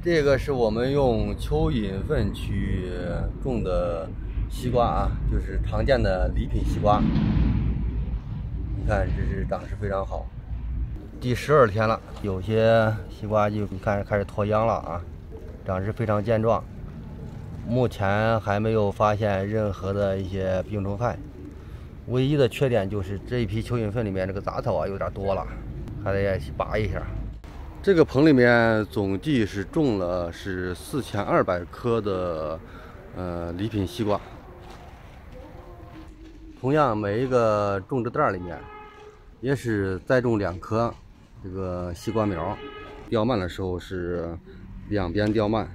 这个是我们用蚯蚓粪去种的西瓜啊，就是常见的礼品西瓜。你看，这是长势非常好。第12天了，有些西瓜就你看开始脱秧了啊，长势非常健壮。目前还没有发现任何的一些病虫害，唯一的缺点就是这一批蚯蚓粪里面这个杂草啊有点多了，还得拔一下。这个棚里面总计是种了4200颗的礼品西瓜。同样，每一个种植袋里面也是栽种2颗这个西瓜苗，吊蔓的时候是两边吊蔓。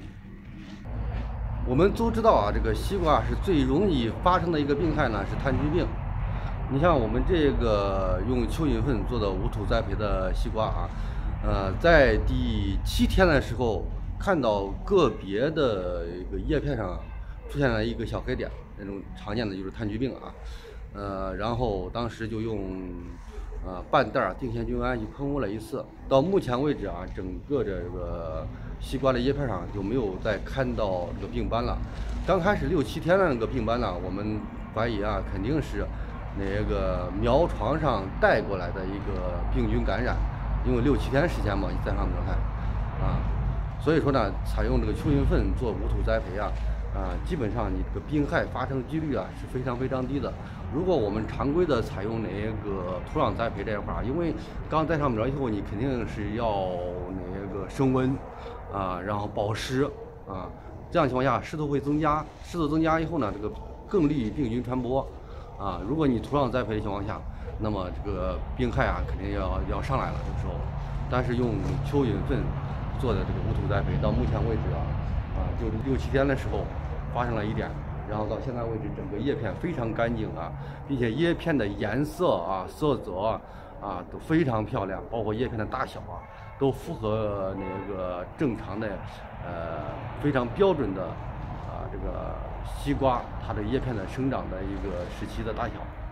我们都知道啊，这个西瓜是最容易发生的一个病害呢，是炭疽病。你像我们这个用蚯蚓粪做的无土栽培的西瓜啊，在第7天的时候，看到个别的一个叶片上出现了一个小黑点，那种常见的就是炭疽病啊。然后当时就用半袋定烯菌胺去喷雾了1次。到目前为止啊，整个这个西瓜的叶片上就没有再看到这个病斑了。刚开始6、7天的那个病斑呢，我们怀疑啊，肯定是那个苗床上带过来的一个病菌感染，因为6、7天时间嘛，你再上苗看啊，所以说呢，采用这个蚯蚓粪做无土栽培啊，基本上你这个病害发生几率啊是非常非常低的。如果我们常规的采用那个土壤栽培这一块儿，因为刚栽上苗以后，你肯定是要那个升温啊，然后保湿啊，这样情况下湿度会增加，湿度增加以后呢，这个更利于病菌传播啊。如果你土壤栽培的情况下，那么这个病害啊肯定要上来了这个时候。但是用蚯蚓粪做的这个无土栽培，到目前为止就6、7天的时候发生了一点，然后到现在为止，整个叶片非常干净啊，并且叶片的颜色啊、色泽都非常漂亮，包括叶片的大小啊，都符合那个正常的非常标准的这个西瓜它的叶片的生长的一个时期的大小。